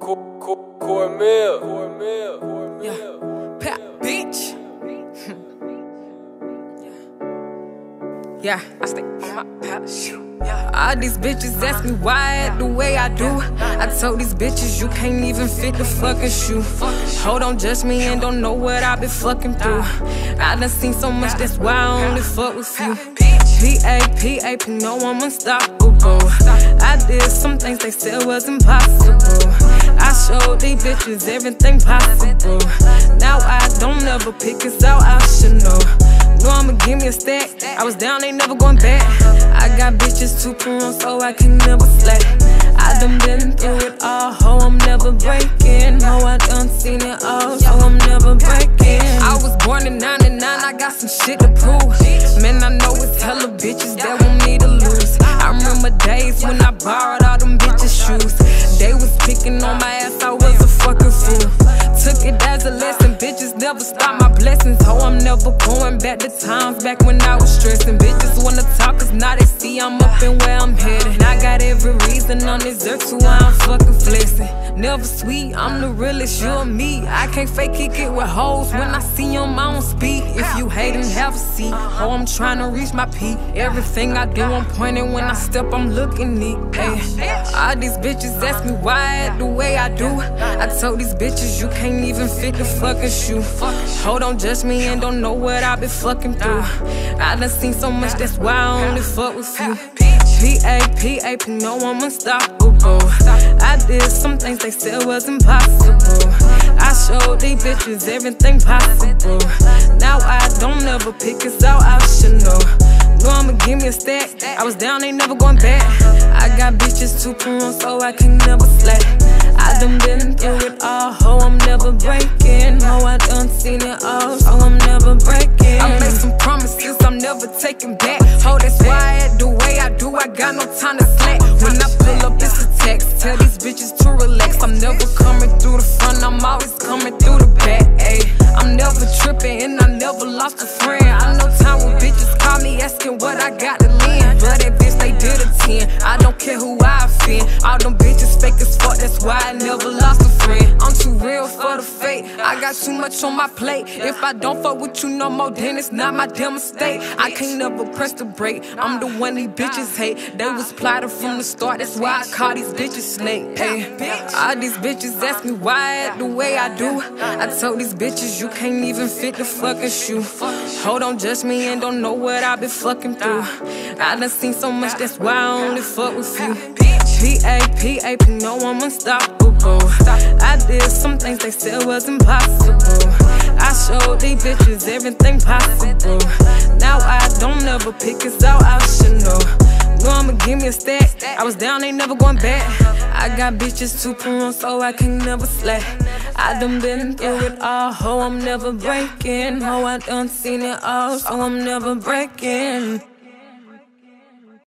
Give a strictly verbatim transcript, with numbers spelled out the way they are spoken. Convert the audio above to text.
Cornmeal. Cornmeal. Yeah. Pap, bitch. Yeah, I stay on my parachute. Yeah. All these bitches ask me why I act the way I do. I told these bitches you can't even fit the fucking shoe. Hold on, judge me and don't know what I been fucking through. I done seen so much, that's why I only fuck with you. P A P A P, no, I'm unstoppable. I did some things they said was impossible. I showed these bitches everything possible. Now I don't ever pick us out, I should know. No, I'ma give me a stack. I was down, ain't never going back. I got bitches to put on, so I can never slack. I done been through it all, ho, I'm never breaking. Ho, I done seen it all, so I'm never breaking. I was born in ninety-nine, I got some shit to prove. Man, I know it's hella bitches that want me to lose. I remember days when I borrowed all them bitches' shoes. They was picking on my ass, I was a fucking fool. Took it as a lesson, bitches never stop my blessings. Ho, I'm never going back to times back when I was stressing. Bitches wanna talk cause now they see I'm up and where I'm headed. I got every reason on this earth to why I'm fucking flexing. Never sweet, I'm the realest, you and me. I can't fake kick it with hoes when I see them, I don't speak. If you hate them, have a seat. Oh, I'm trying to reach my peak. Everything I do, I'm pointing. When I step, I'm looking neat. Ay. All these bitches ask me why I act the way I do. I told these bitches you can't even fit the fucking shoe. Hold on, judge me and don't know what I been fucking through. I done seen so much, that's why I only fuck with you. P A P A P, no, I'm unstoppable. I did some things they said was impossible. I showed these bitches everything possible. Now I don't ever pick us out, I should know. No, I'ma give me a stack. I was down, ain't never going back. I got bitches to put on, so I can never slack. I done been through it all, ho, I'm never breaking. Ho, I done seen it all, so I'm never breaking. I made some promises I'm never taking back. Ho, that's why I act the way I do, I got no time to slack. When I pull up, it's a text. Tell these bitches to relax. I'm never coming through the front, I'm always coming through the back. Ay. I'm never tripping and I never lost a friend. I know time when bitches call me asking what I got to lend. But that bitch, they did a ten. I don't care who I offend. All them bitches fake as fuck, that's why I never lost a friend. I'm too real for the fake. I got too much on my plate. If I don't fuck with you no more, then it's not my damn mistake. I can't never press the brake. I'm the one these bitches hate. They was plotted from the start, that's why I call these bitches snake. Hey. All these bitches ask me why I act the way I do. I told these bitches you can't even fit the fucking shoe. Hold on, judge me and don't know what I been fucking through. I done seen so much, that's why I only fuck with you. P A P A P, no, I'm unstoppable. I did some things they said was impossible. I showed these bitches everything possible. Now I don't ever pick us out, I should know. No, I'ma give me a stack. I was down, ain't never going back. I got bitches to put on, so I can never slack. I done been through it all, ho, I'm never breaking. Ho, I done seen it all, so I'm never breaking.